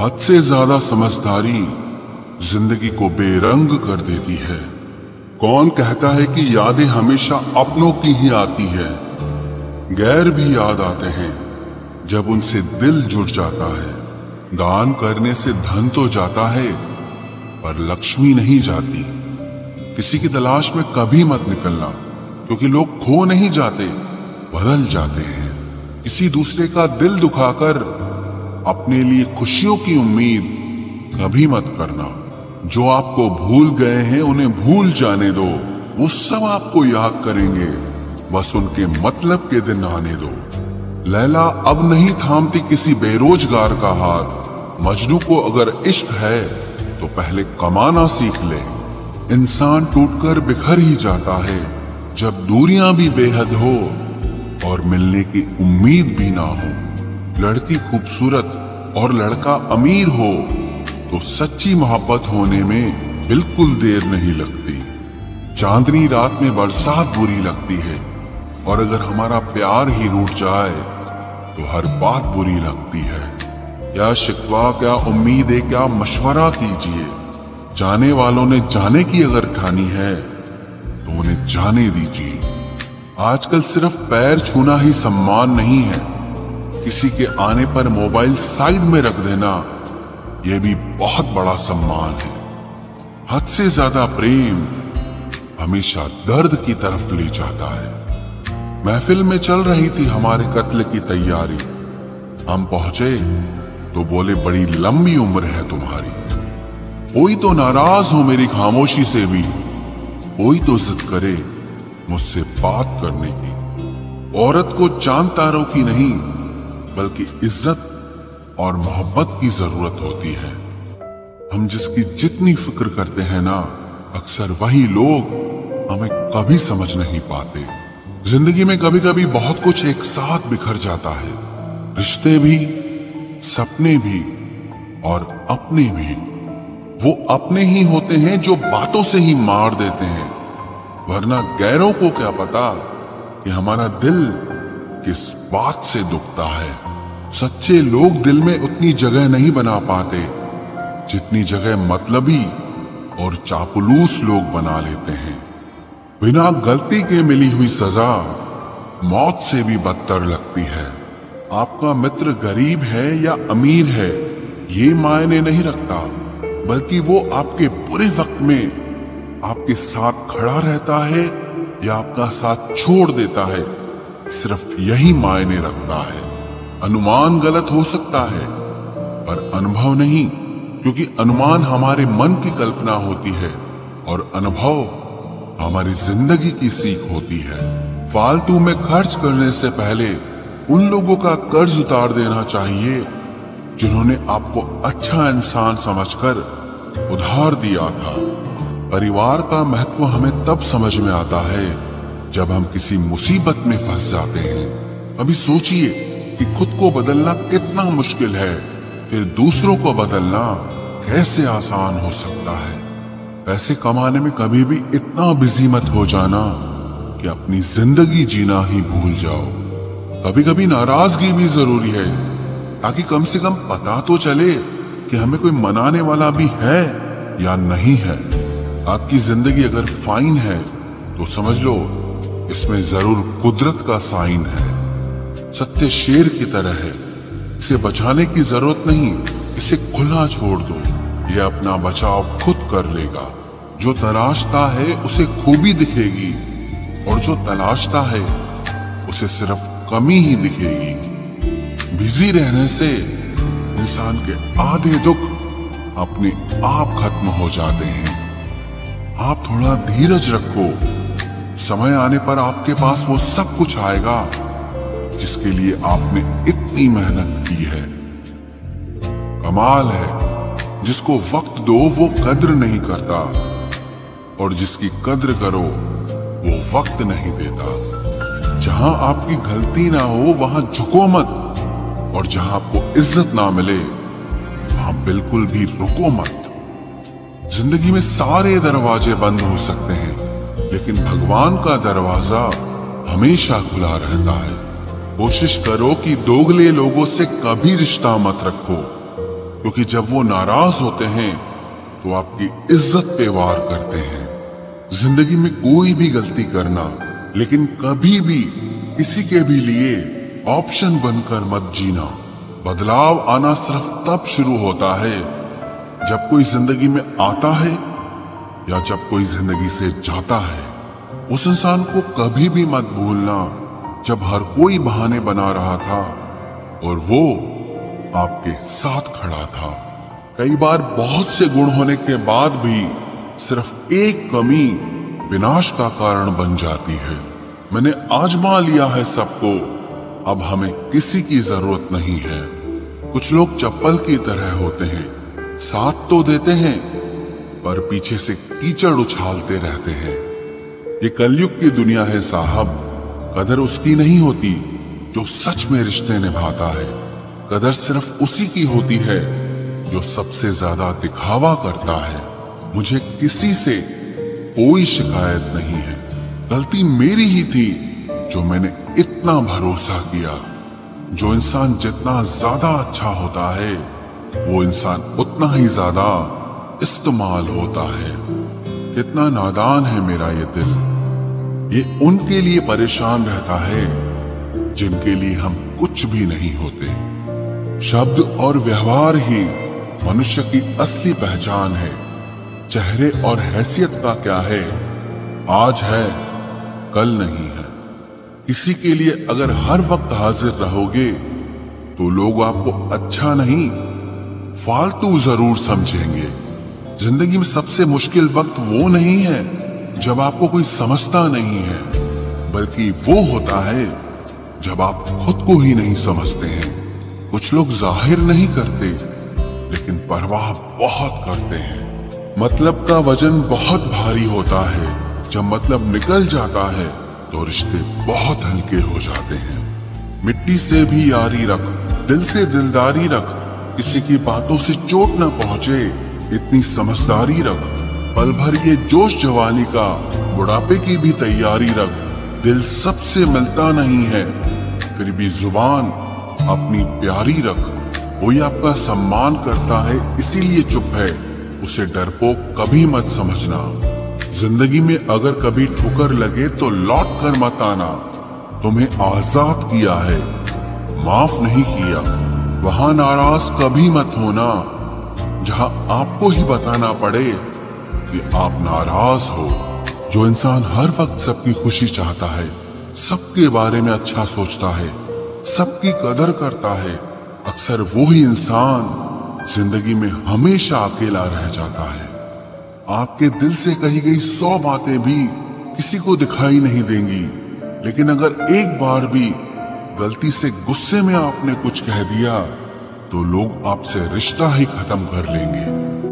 हद से ज्यादा समझदारी जिंदगी को बेरंग कर देती है। कौन कहता है कि यादें हमेशा अपनों की ही आती है? गैर भी याद आते हैं जब उनसे दिल जुड़ जाता है। दान करने से धन तो जाता है पर लक्ष्मी नहीं जाती। किसी की तलाश में कभी मत निकलना, क्योंकि लोग खो नहीं जाते, बदल जाते हैं। किसी दूसरे का दिल दुखाकर अपने लिए खुशियों की उम्मीद कभी मत करना। जो आपको भूल गए हैं उन्हें भूल जाने दो, वो सब आपको याद करेंगे, बस उनके मतलब के दिन आने दो। लैला अब नहीं थामती किसी बेरोजगार का हाथ। मजनू को अगर इश्क है तो पहले कमाना सीख ले। इंसान टूटकर बिखर ही जाता है जब दूरियां भी बेहद हो और मिलने की उम्मीद भी ना हो। लड़की खूबसूरत और लड़का अमीर हो तो सच्ची मोहब्बत होने में बिल्कुल देर नहीं लगती। चांदनी रात में बरसात बुरी लगती है, और अगर हमारा प्यार ही रूठ जाए तो हर बात बुरी लगती है। क्या शिकवा, क्या उम्मीदें, क्या मशवरा कीजिए। जाने वालों ने जाने की अगर ठानी है तो उन्हें जाने दीजिए। आजकल सिर्फ पैर छूना ही सम्मान नहीं है। किसी के आने पर मोबाइल साइड में रख देना यह भी बहुत बड़ा सम्मान है। हद से ज्यादा प्रेम हमेशा दर्द की तरफ ले जाता है। महफिल में चल रही थी हमारे कत्ल की तैयारी। हम पहुंचे तो बोले, बड़ी लंबी उम्र है तुम्हारी। कोई तो नाराज हो मेरी खामोशी से भी, कोई तो जिद करे मुझसे बात करने की। औरत को चांद तारों की नहीं बल्कि इज्जत और मोहब्बत की जरूरत होती है। हम जिसकी जितनी फिक्र करते हैं ना, अक्सर वही लोग हमें कभी समझ नहीं पाते। जिंदगी में कभी कभी बहुत कुछ एक साथ बिखर जाता है। रिश्ते भी, सपने भी और अपने भी। वो अपने ही होते हैं जो बातों से ही मार देते हैं, वरना गैरों को क्या पता कि हमारा दिल किस बात से दुखता है। सच्चे लोग दिल में उतनी जगह नहीं बना पाते जितनी जगह मतलबी और चापलूस लोग बना लेते हैं। बिना गलती के मिली हुई सजा मौत से भी बदतर लगती है। आपका मित्र गरीब है या अमीर है ये मायने नहीं रखता, बल्कि वो आपके बुरे वक्त में आपके साथ खड़ा रहता है या आपका साथ छोड़ देता है, सिर्फ यही मायने रखता है। अनुमान गलत हो सकता है पर अनुभव नहीं, क्योंकि अनुमान हमारे मन की कल्पना होती है और अनुभव हमारी जिंदगी की सीख होती है। फालतू में खर्च करने से पहले उन लोगों का कर्ज उतार देना चाहिए जिन्होंने आपको अच्छा इंसान समझकर उधार दिया था। परिवार का महत्व हमें तब समझ में आता है जब हम किसी मुसीबत में फंस जाते हैं। अभी सोचिए कि खुद को बदलना कितना मुश्किल है, फिर दूसरों को बदलना कैसे आसान हो सकता है। पैसे कमाने में कभी भी इतना बिजी मत हो जाना कि अपनी जिंदगी जीना ही भूल जाओ। कभी कभी नाराजगी भी जरूरी है, ताकि कम से कम पता तो चले कि हमें कोई मनाने वाला भी है या नहीं है। आपकी जिंदगी अगर फाइन है तो समझ लो इसमें जरूर कुदरत का साइन है। सत्य शेर की तरह है, इसे बचाने की जरूरत नहीं, इसे खुला छोड़ दो, ये अपना बचाव खुद कर लेगा। जो तलाशता है उसे खूबी दिखेगी, और जो तलाशता है उसे सिर्फ कमी ही दिखेगी। बिजी रहने से इंसान के आधे दुख अपने आप खत्म हो जाते हैं। आप थोड़ा धीरज रखो, समय आने पर आपके पास वो सब कुछ आएगा जिसके लिए आपने इतनी मेहनत की है। कमाल है जिसको वक्त दो वो कद्र नहीं करता, और जिसकी कद्र करो वो वक्त नहीं देता। जहां आपकी गलती ना हो वहां झुको मत, और जहां आपको इज्जत ना मिले वहां बिल्कुल भी रुको मत। जिंदगी में सारे दरवाजे बंद हो सकते हैं, लेकिन भगवान का दरवाजा हमेशा खुला रहता है। कोशिश करो कि दोगले लोगों से कभी रिश्ता मत रखो, क्योंकि जब वो नाराज होते हैं तो आपकी इज्जत पे वार करते हैं। जिंदगी में कोई भी गलती करना, लेकिन कभी भी किसी के भी लिए ऑप्शन बनकर मत जीना। बदलाव आना सिर्फ तब शुरू होता है जब कोई जिंदगी में आता है या जब कोई जिंदगी से जाता है। उस इंसान को कभी भी मत भूलना जब हर कोई बहाने बना रहा था और वो आपके साथ खड़ा था। कई बार बहुत से गुण होने के बाद भी सिर्फ एक कमी विनाश का कारण बन जाती है। मैंने आजमा लिया है सबको, अब हमें किसी की जरूरत नहीं है। कुछ लोग चप्पल की तरह होते हैं, साथ तो देते हैं पर पीछे से कीचड़ उछालते रहते हैं। ये कलयुग की दुनिया है साहब। कदर उसकी नहीं होती जो सच में रिश्ते निभाता है। कदर सिर्फ उसी की होती है जो सबसे ज्यादा दिखावा करता है। मुझे किसी से कोई शिकायत नहीं है। गलती मेरी ही थी जो मैंने इतना भरोसा किया। जो इंसान जितना ज्यादा अच्छा होता है वो इंसान उतना ही ज्यादा इस्तेमाल होता है। कितना नादान है मेरा ये दिल। ये उनके लिए परेशान रहता है जिनके लिए हम कुछ भी नहीं होते। शब्द और व्यवहार ही मनुष्य की असली पहचान है। चेहरे और हैसियत का क्या है, आज है कल नहीं है। किसी के लिए अगर हर वक्त हाजिर रहोगे तो लोग आपको अच्छा नहीं फालतू जरूर समझेंगे। जिंदगी में सबसे मुश्किल वक्त वो नहीं है जब आपको कोई समझता नहीं है, बल्कि वो होता है जब आप खुद को ही नहीं समझते हैं। कुछ लोग जाहिर नहीं करते लेकिन परवाह बहुत करते हैं। मतलब का वजन बहुत भारी होता है। जब मतलब निकल जाता है तो रिश्ते बहुत हल्के हो जाते हैं। मिट्टी से भी यारी रख, दिल से दिलदारी रख, किसी की बातों से चोट न पहुंचे इतनी समझदारी रख। पल भर ये जोश जवानी का, बुढ़ापे की भी तैयारी रख। दिल सबसे मिलता नहीं है फिर भी जुबान अपनी प्यारी रख। कोई आपका सम्मान करता है इसीलिए चुप है, उसे डरपोक कभी मत समझना। जिंदगी में अगर कभी ठोकर लगे तो लौट कर मत आना। तुम्हें आजाद किया है, माफ नहीं किया। वहां नाराज कभी मत होना जहां आपको ही बताना पड़े कि आप नाराज हो। जो इंसान हर वक्त सबकी खुशी चाहता है, सबके बारे में अच्छा सोचता है, सबकी कदर करता है, अक्सर वो ही इंसान जिंदगी में हमेशा अकेला रह जाता है। आपके दिल से कही गई 100 बातें भी किसी को दिखाई नहीं देंगी, लेकिन अगर एक बार भी गलती से गुस्से में आपने कुछ कह दिया तो लोग आपसे रिश्ता ही खत्म कर लेंगे।